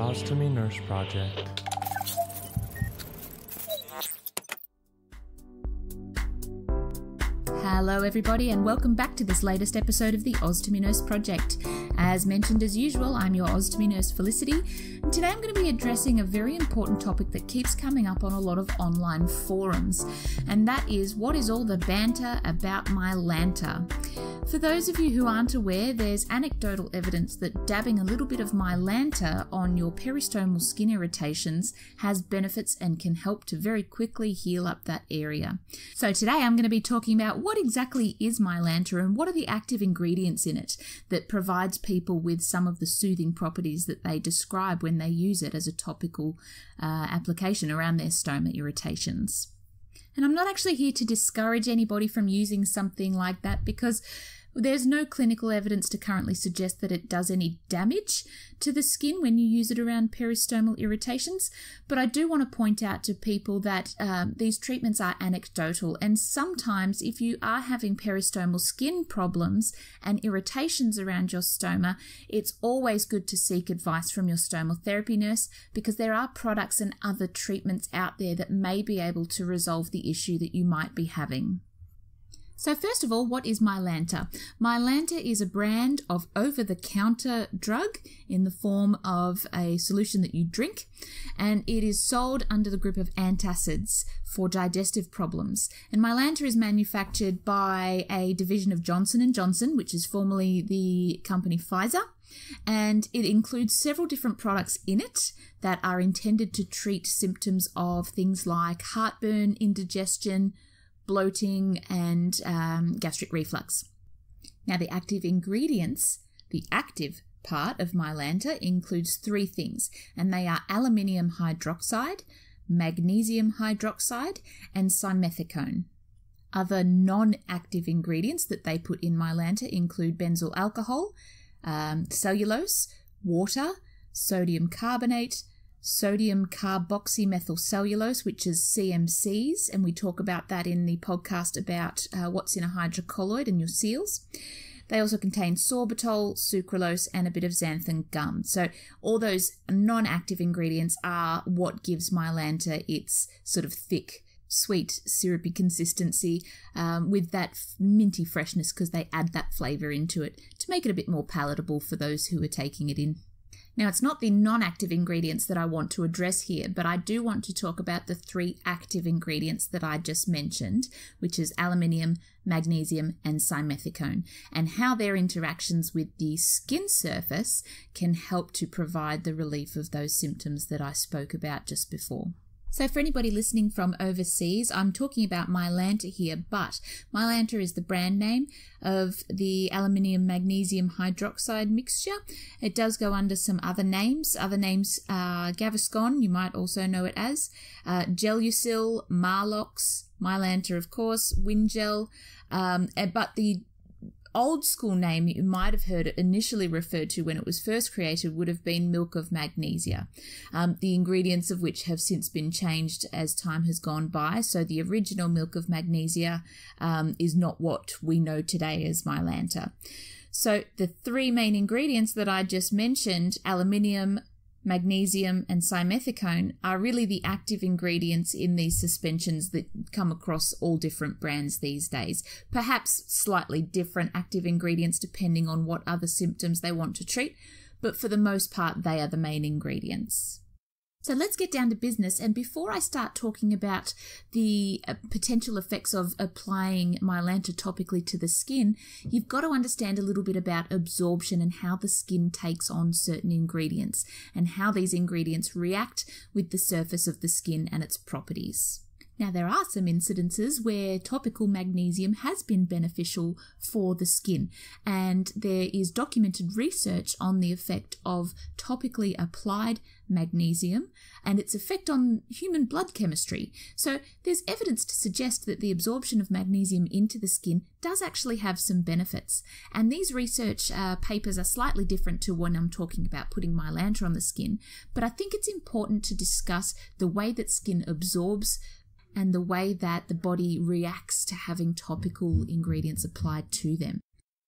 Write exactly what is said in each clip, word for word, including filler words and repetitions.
Ostomy Nurse Project. Hello everybody and welcome back to this latest episode of the Ostomy Nurse Project. As mentioned as usual, I'm your Ostomy Nurse Felicity, and today I'm going to be addressing a very important topic that keeps coming up on a lot of online forums, and that is what is all the banter about Mylanta. For those of you who aren't aware, there's anecdotal evidence that dabbing a little bit of Mylanta on your peristomal skin irritations has benefits and can help to very quickly heal up that area. So today I'm going to be talking about what exactly is Mylanta and what are the active ingredients in it that provides people with some of the soothing properties that they describe when they use it as a topical uh, application around their stoma irritations. And I'm not actually here to discourage anybody from using something like that because there's no clinical evidence to currently suggest that it does any damage to the skin when you use it around peristomal irritations. But I do want to point out to people that um, these treatments are anecdotal, and sometimes if you are having peristomal skin problems and irritations around your stoma, it's always good to seek advice from your stomal therapy nurse because there are products and other treatments out there that may be able to resolve the issue that you might be having. So first of all, what is Mylanta? Mylanta is a brand of over-the-counter drug in the form of a solution that you drink, and it is sold under the group of antacids for digestive problems. And Mylanta is manufactured by a division of Johnson and Johnson, which is formerly the company Pfizer, and it includes several different products in it that are intended to treat symptoms of things like heartburn, indigestion, bloating, and um, gastric reflux. Now, the active ingredients, the active part of Mylanta includes three things, and they are aluminium hydroxide, magnesium hydroxide, and simethicone. Other non-active ingredients that they put in Mylanta include benzyl alcohol, um, cellulose, water, sodium carbonate, sodium carboxymethylcellulose, which is C M Cs, and we talk about that in the podcast about uh, what's in a hydrocolloid and your seals. They also contain sorbitol, sucralose, and a bit of xanthan gum. So all those non-active ingredients are what gives Mylanta its sort of thick, sweet, syrupy consistency um, with that minty freshness because they add that flavour into it to make it a bit more palatable for those who are taking it in. Now, it's not the non-active ingredients that I want to address here, but I do want to talk about the three active ingredients that I just mentioned, which is aluminium, magnesium, and simethicone, and how their interactions with the skin surface can help to provide the relief of those symptoms that I spoke about just before. So for anybody listening from overseas, I'm talking about Mylanta here, but Mylanta is the brand name of the aluminium magnesium hydroxide mixture. It does go under some other names. Other names are Gaviscon, you might also know it as, uh, Gelusil, Marlox, Mylanta of course, Wingel, um, but the old school name you might have heard it initially referred to when it was first created would have been milk of magnesia, um, the ingredients of which have since been changed as time has gone by. So the original milk of magnesia um, is not what we know today as Mylanta. So the three main ingredients that I just mentioned, aluminium, magnesium, and simethicone, are really the active ingredients in these suspensions that come across all different brands these days. Perhaps slightly different active ingredients depending on what other symptoms they want to treat, but for the most part, they are the main ingredients. So let's get down to business, and before I start talking about the uh, potential effects of applying Mylanta topically to the skin, you've got to understand a little bit about absorption and how the skin takes on certain ingredients and how these ingredients react with the surface of the skin and its properties. Now, there are some incidences where topical magnesium has been beneficial for the skin, and there is documented research on the effect of topically applied magnesium and its effect on human blood chemistry. So there's evidence to suggest that the absorption of magnesium into the skin does actually have some benefits. And these research uh, papers are slightly different to when I'm talking about putting Mylanta on the skin, but I think it's important to discuss the way that skin absorbs and the way that the body reacts to having topical ingredients applied to them.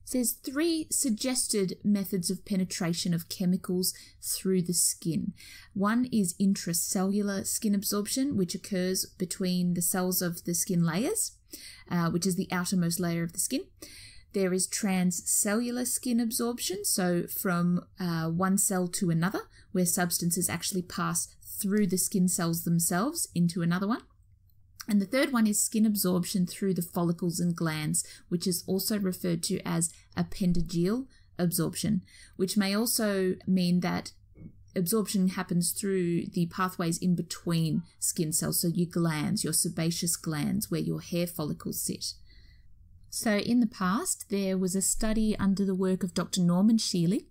There's three suggested methods of penetration of chemicals through the skin. One is intracellular skin absorption, which occurs between the cells of the skin layers, uh, which is the outermost layer of the skin. There is transcellular skin absorption, so from uh, one cell to another, where substances actually pass through the skin cells themselves into another one. And the third one is skin absorption through the follicles and glands, which is also referred to as appendigeal absorption, which may also mean that absorption happens through the pathways in between skin cells, so your glands, your sebaceous glands, where your hair follicles sit. So in the past, there was a study under the work of Doctor Norman Shealy,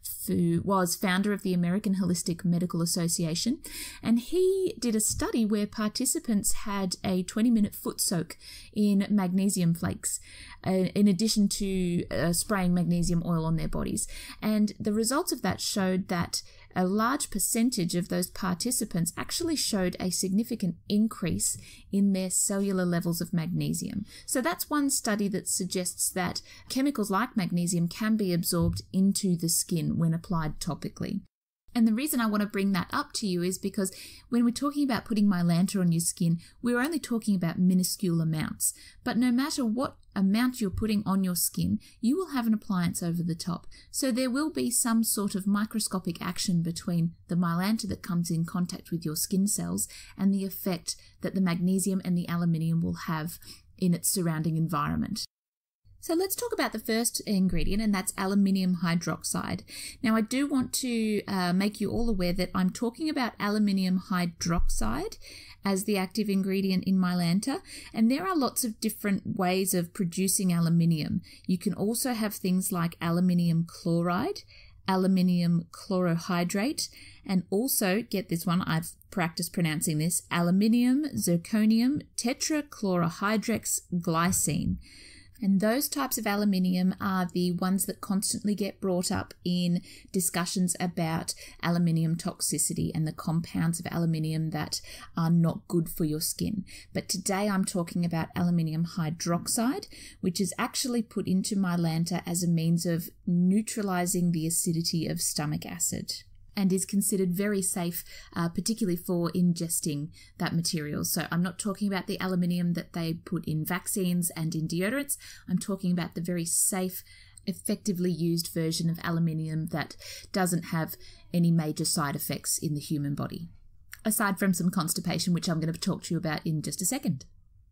who was founder of the American Holistic Medical Association, and he did a study where participants had a twenty-minute foot soak in magnesium flakes, uh, in addition to uh, spraying magnesium oil on their bodies. And the results of that showed that a large percentage of those participants actually showed a significant increase in their cellular levels of magnesium. So that's one study that suggests that chemicals like magnesium can be absorbed into the skin when applied topically. And the reason I want to bring that up to you is because when we're talking about putting Mylanta on your skin, we're only talking about minuscule amounts. But no matter what amount you're putting on your skin, you will have an appliance over the top. So there will be some sort of microscopic action between the Mylanta that comes in contact with your skin cells and the effect that the magnesium and the aluminium will have in its surrounding environment. So let's talk about the first ingredient, and that's aluminium hydroxide. Now, I do want to uh, make you all aware that I'm talking about aluminium hydroxide as the active ingredient in Mylanta, and there are lots of different ways of producing aluminium. You can also have things like aluminium chloride, aluminium chlorohydrate, and also, get this one, I've practiced pronouncing this, aluminium zirconium tetrachlorohydrex glycine. And those types of aluminium are the ones that constantly get brought up in discussions about aluminium toxicity and the compounds of aluminium that are not good for your skin. But today I'm talking about aluminium hydroxide, which is actually put into Mylanta as a means of neutralizing the acidity of stomach acid, and is considered very safe, uh, particularly for ingesting that material. So I'm not talking about the aluminium that they put in vaccines and in deodorants. I'm talking about the very safe, effectively used version of aluminium that doesn't have any major side effects in the human body, aside from some constipation, which I'm going to talk to you about in just a second.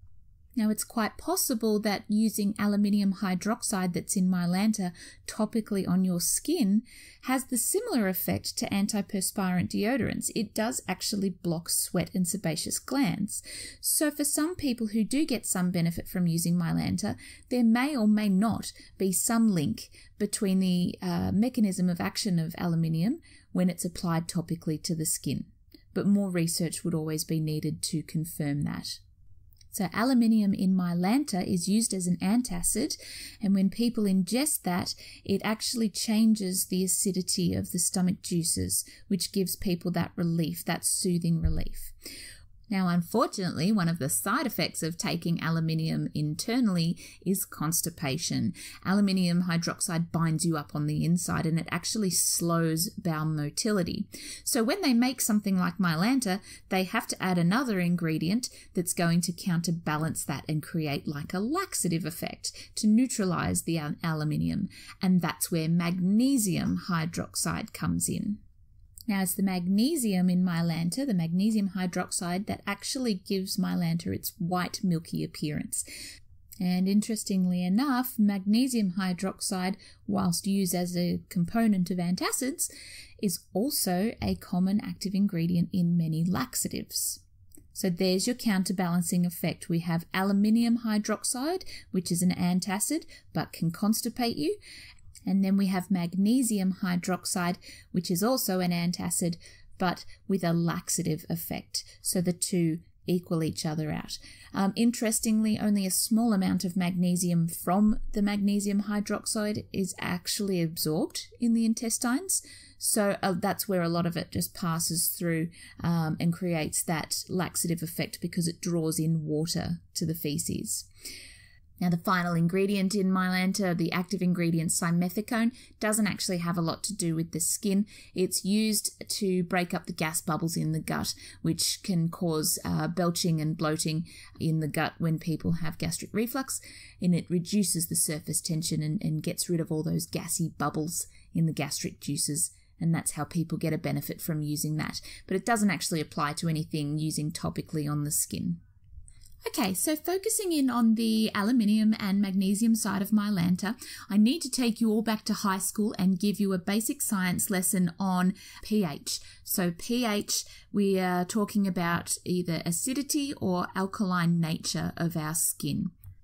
Now, it's quite possible that using aluminium hydroxide that's in Mylanta topically on your skin has the similar effect to antiperspirant deodorants. It does actually block sweat and sebaceous glands. So for some people who do get some benefit from using Mylanta, there may or may not be some link between the uh, mechanism of action of aluminium when it's applied topically to the skin. But more research would always be needed to confirm that. So aluminium in Mylanta is used as an antacid, and when people ingest that, it actually changes the acidity of the stomach juices, which gives people that relief, that soothing relief. Now, unfortunately, one of the side effects of taking aluminium internally is constipation. Aluminium hydroxide binds you up on the inside and it actually slows bowel motility. So when they make something like Mylanta, they have to add another ingredient that's going to counterbalance that and create like a laxative effect to neutralize the al- aluminium. And that's where magnesium hydroxide comes in. Now, it's the magnesium in Mylanta, the magnesium hydroxide, that actually gives Mylanta its white, milky appearance. And interestingly enough, magnesium hydroxide, whilst used as a component of antacids, is also a common active ingredient in many laxatives. So there's your counterbalancing effect. We have aluminium hydroxide, which is an antacid but can constipate you. And then we have magnesium hydroxide, which is also an antacid, but with a laxative effect. So the two equal each other out. Um, interestingly, only a small amount of magnesium from the magnesium hydroxide is actually absorbed in the intestines. So uh, that's where a lot of it just passes through um, and creates that laxative effect because it draws in water to the feces. Now, the final ingredient in Mylanta, the active ingredient simethicone, doesn't actually have a lot to do with the skin. It's used to break up the gas bubbles in the gut, which can cause uh, belching and bloating in the gut when people have gastric reflux, and it reduces the surface tension and, and gets rid of all those gassy bubbles in the gastric juices. And that's how people get a benefit from using that. But it doesn't actually apply to anything using topically on the skin. Okay, so focusing in on the aluminium and magnesium side of Mylanta, I need to take you all back to high school and give you a basic science lesson on pH. So pH, we are talking about either acidity or alkaline nature of our skin.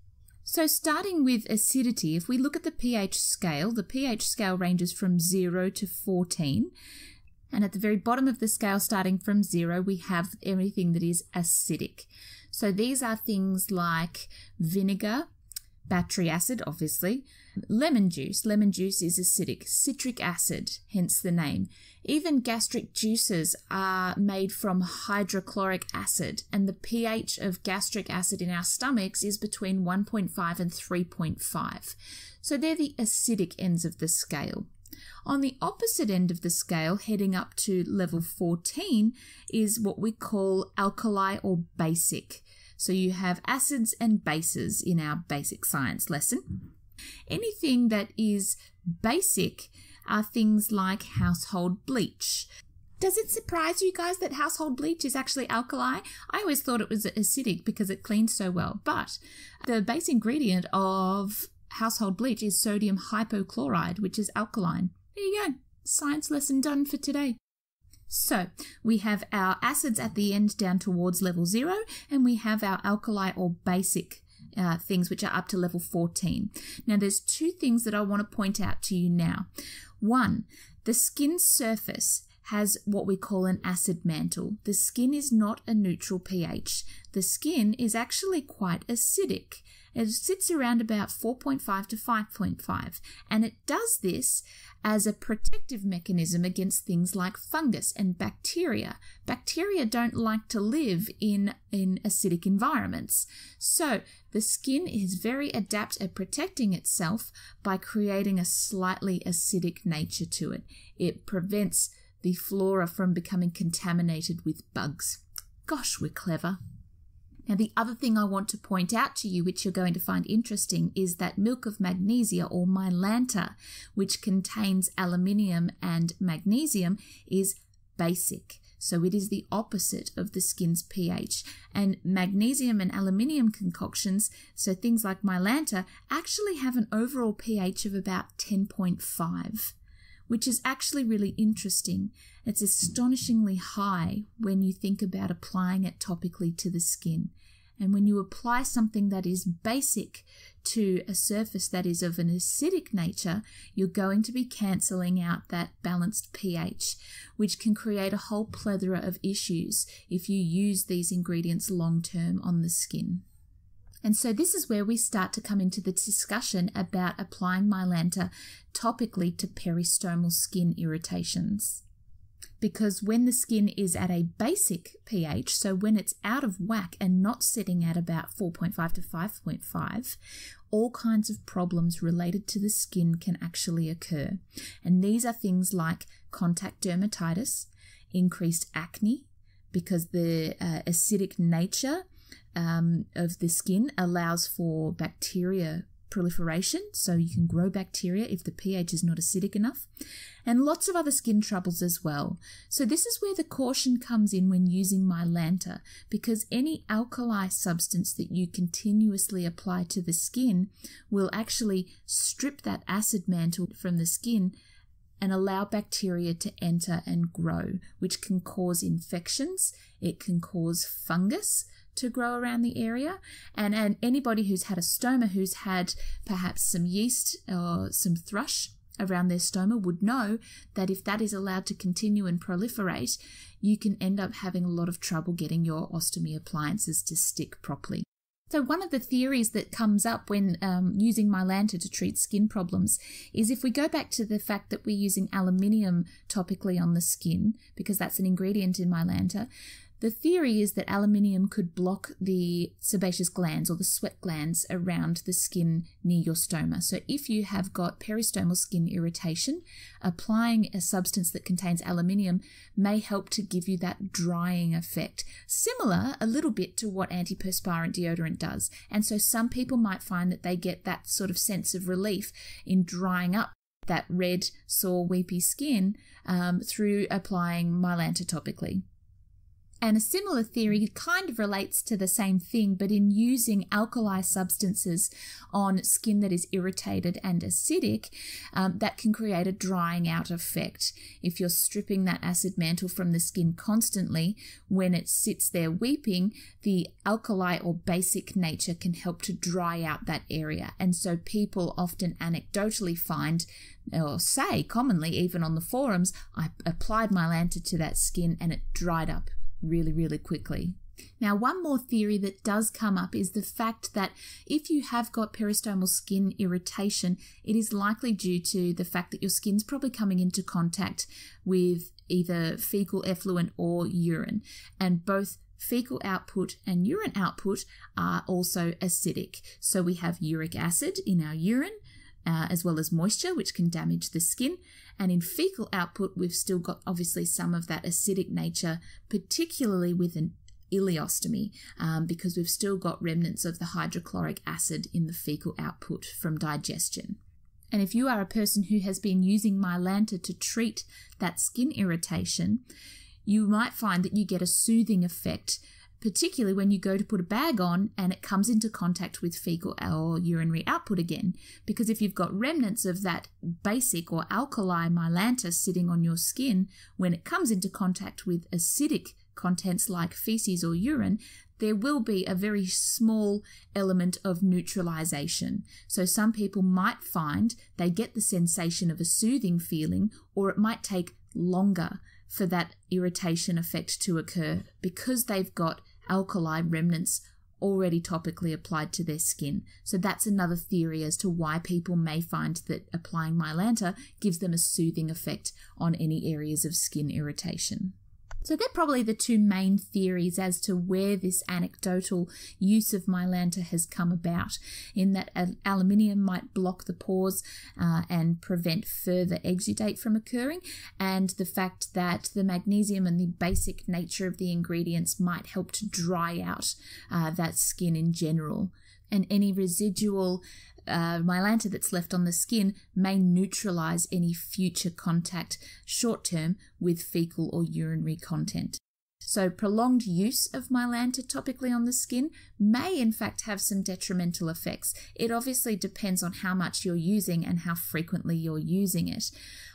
So starting with acidity, if we look at the pH scale, the pH scale ranges from zero to fourteen. And at the very bottom of the scale, starting from zero, we have everything that is acidic. So these are things like vinegar, battery acid, obviously, lemon juice. Lemon juice is acidic. Citric acid, hence the name. Even gastric juices are made from hydrochloric acid, and the pH of gastric acid in our stomachs is between one point five and three point five. So they're the acidic ends of the scale. On the opposite end of the scale, heading up to level fourteen, is what we call alkali or basic. So you have acids and bases in our basic science lesson. Anything that is basic are things like household bleach. Does it surprise you guys that household bleach is actually alkali? I always thought it was acidic because it cleans so well, but the base ingredient of household bleach is sodium hypochlorite, which is alkaline. There you go. Science lesson done for today. So we have our acids at the end down towards level zero, and we have our alkali or basic uh, things which are up to level fourteen. Now there's two things that I want to point out to you now. One, the skin surface has what we call an acid mantle. The skin is not a neutral pH. The skin is actually quite acidic. It sits around about four point five to five point five, and it does this as a protective mechanism against things like fungus and bacteria. Bacteria don't like to live in, in acidic environments. So the skin is very adept at protecting itself by creating a slightly acidic nature to it. It prevents the flora from becoming contaminated with bugs. Gosh, we're clever. Now, the other thing I want to point out to you, which you're going to find interesting, is that milk of magnesia, or Mylanta, which contains aluminium and magnesium, is basic. So it is the opposite of the skin's pH. And magnesium and aluminium concoctions, so things like Mylanta, actually have an overall pH of about ten point five. Which is actually really interesting. It's astonishingly high when you think about applying it topically to the skin. And when you apply something that is basic to a surface that is of an acidic nature, you're going to be cancelling out that balanced pH, which can create a whole plethora of issues if you use these ingredients long term on the skin. And so this is where we start to come into the discussion about applying Mylanta topically to peristomal skin irritations. Because when the skin is at a basic pH, so when it's out of whack and not sitting at about four point five to five point five, all kinds of problems related to the skin can actually occur. And these are things like contact dermatitis, increased acne, because the uh, acidic nature Um, of the skin allows for bacteria proliferation, so you can grow bacteria if the pH is not acidic enough, and lots of other skin troubles as well. So this is where the caution comes in when using Mylanta, because any alkali substance that you continuously apply to the skin will actually strip that acid mantle from the skin and allow bacteria to enter and grow, which can cause infections. It can cause fungus to grow around the area, and, and anybody who's had a stoma, who's had perhaps some yeast or some thrush around their stoma, would know that if that is allowed to continue and proliferate, you can end up having a lot of trouble getting your ostomy appliances to stick properly. So one of the theories that comes up when um, using Mylanta to treat skin problems is, if we go back to the fact that we're using aluminium topically on the skin, because that's an ingredient in Mylanta, The theory is that aluminium could block the sebaceous glands or the sweat glands around the skin near your stoma. So if you have got peristomal skin irritation, applying a substance that contains aluminium may help to give you that drying effect, similar a little bit to what antiperspirant deodorant does. And so some people might find that they get that sort of sense of relief in drying up that red, sore, weepy skin um, through applying Mylanta topically. And a similar theory kind of relates to the same thing, but in using alkali substances on skin that is irritated and acidic, um, that can create a drying out effect. If you're stripping that acid mantle from the skin constantly, when it sits there weeping, the alkali or basic nature can help to dry out that area. And so people often anecdotally find, or say commonly even on the forums, I applied Mylanta to that skin and it dried up really, really quickly. Now, one more theory that does come up is the fact that if you have got peristomal skin irritation, it is likely due to the fact that your skin's probably coming into contact with either fecal effluent or urine, and both fecal output and urine output are also acidic. So we have uric acid in our urine, Uh, as well as moisture, which can damage the skin. And in fecal output, we've still got obviously some of that acidic nature, particularly with an ileostomy, um, because we've still got remnants of the hydrochloric acid in the fecal output from digestion. And if you are a person who has been using Mylanta to treat that skin irritation, you might find that you get a soothing effect, particularly when you go to put a bag on and it comes into contact with fecal or urinary output again. Because if you've got remnants of that basic or alkali Mylanta sitting on your skin, when it comes into contact with acidic contents like feces or urine, there will be a very small element of neutralization. So some people might find they get the sensation of a soothing feeling, or it might take longer for that irritation effect to occur because they've got alkali remnants already topically applied to their skin. So that's another theory as to why people may find that applying Mylanta gives them a soothing effect on any areas of skin irritation. So they're probably the two main theories as to where this anecdotal use of Mylanta has come about, in that aluminium might block the pores uh, and prevent further exudate from occurring, and the fact that the magnesium and the basic nature of the ingredients might help to dry out uh, that skin in general. And any residual Uh, Mylanta that's left on the skin may neutralize any future contact short term with fecal or urinary content. So prolonged use of Mylanta topically on the skin may in fact have some detrimental effects. It obviously depends on how much you're using and how frequently you're using it.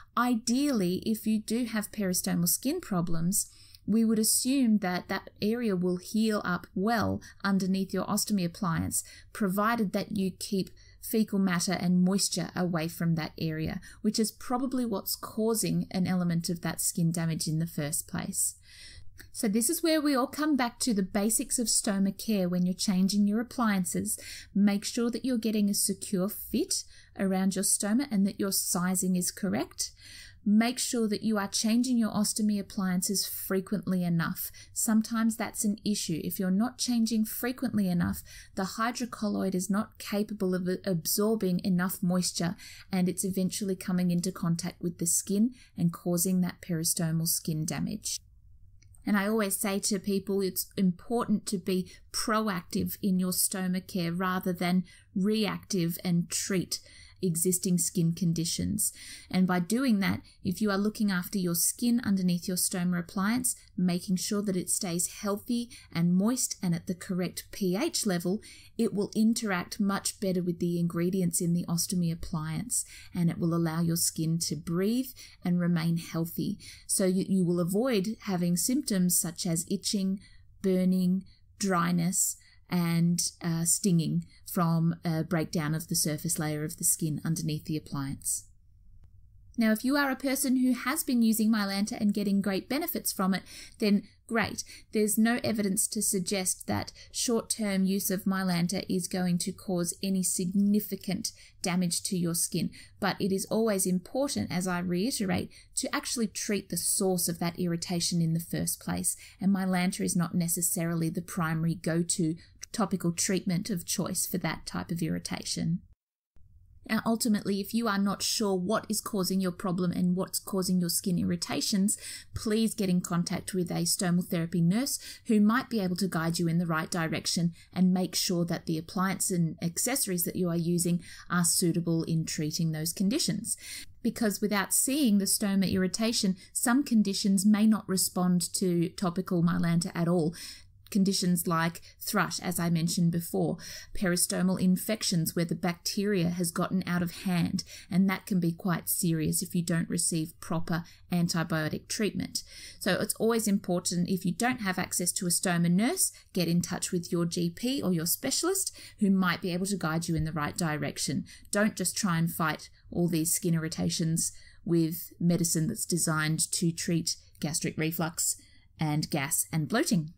Ideally, if you do have peristomal skin problems, we would assume that that area will heal up well underneath your ostomy appliance, provided that you keep fecal matter and moisture away from that area, which is probably what's causing an element of that skin damage in the first place. So this is where we all come back to the basics of stoma care when you're changing your appliances. Make sure that you're getting a secure fit around your stoma and that your sizing is correct. Make sure that you are changing your ostomy appliances frequently enough. Sometimes that's an issue. If you're not changing frequently enough, the hydrocolloid is not capable of absorbing enough moisture, and it's eventually coming into contact with the skin and causing that peristomal skin damage. And I always say to people, it's important to be proactive in your stoma care rather than reactive and treat existing skin conditions. And by doing that, if you are looking after your skin underneath your stoma appliance, making sure that it stays healthy and moist and at the correct pH level, it will interact much better with the ingredients in the ostomy appliance, and it will allow your skin to breathe and remain healthy. So you, you will avoid having symptoms such as itching, burning, dryness, and uh, stinging from a breakdown of the surface layer of the skin underneath the appliance. Now, if you are a person who has been using Mylanta and getting great benefits from it, then great. There's no evidence to suggest that short-term use of Mylanta is going to cause any significant damage to your skin. But it is always important, as I reiterate, to actually treat the source of that irritation in the first place. And Mylanta is not necessarily the primary go-to topical treatment of choice for that type of irritation. Now, ultimately, if you are not sure what is causing your problem and what's causing your skin irritations, please get in contact with a stomal therapy nurse who might be able to guide you in the right direction and make sure that the appliance and accessories that you are using are suitable in treating those conditions. Because without seeing the stoma irritation, some conditions may not respond to topical Mylanta at all. Conditions like thrush, as I mentioned before, peristomal infections where the bacteria has gotten out of hand, and that can be quite serious if you don't receive proper antibiotic treatment. So it's always important, if you don't have access to a stoma nurse, get in touch with your G P or your specialist who might be able to guide you in the right direction. Don't just try and fight all these skin irritations with medicine that's designed to treat gastric reflux and gas and bloating.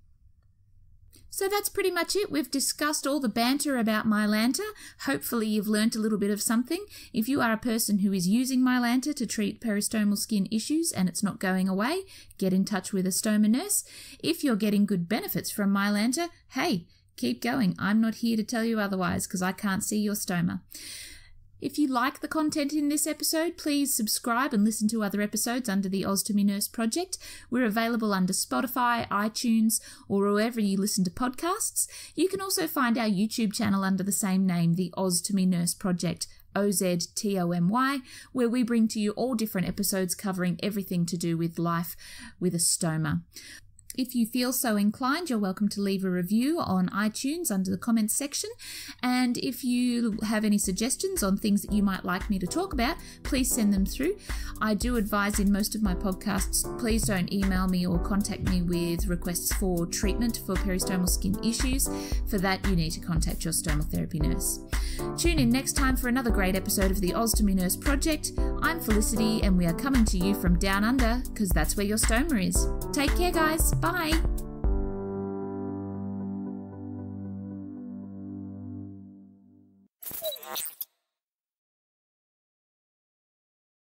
So that's pretty much it. We've discussed all the banter about Mylanta. Hopefully you've learnt a little bit of something. If you are a person who is using Mylanta to treat peristomal skin issues and it's not going away, get in touch with a stoma nurse. If you're getting good benefits from Mylanta, hey, keep going. I'm not here to tell you otherwise because I can't see your stoma. If you like the content in this episode, please subscribe and listen to other episodes under the Ostomy Nurse Project. We're available under Spotify, iTunes, or wherever you listen to podcasts. You can also find our YouTube channel under the same name, the Ostomy Nurse Project, O Z T O M Y, where we bring to you all different episodes covering everything to do with life with a stoma. If you feel so inclined, you're welcome to leave a review on iTunes under the comments section. And if you have any suggestions on things that you might like me to talk about, please send them through. I do advise in most of my podcasts, please don't email me or contact me with requests for treatment for peristomal skin issues. For that, you need to contact your stomal therapy nurse. Tune in next time for another great episode of the Ostomy Nurse Project. I'm Felicity and we are coming to you from down under because that's where your stoma is. Take care, guys. Bye.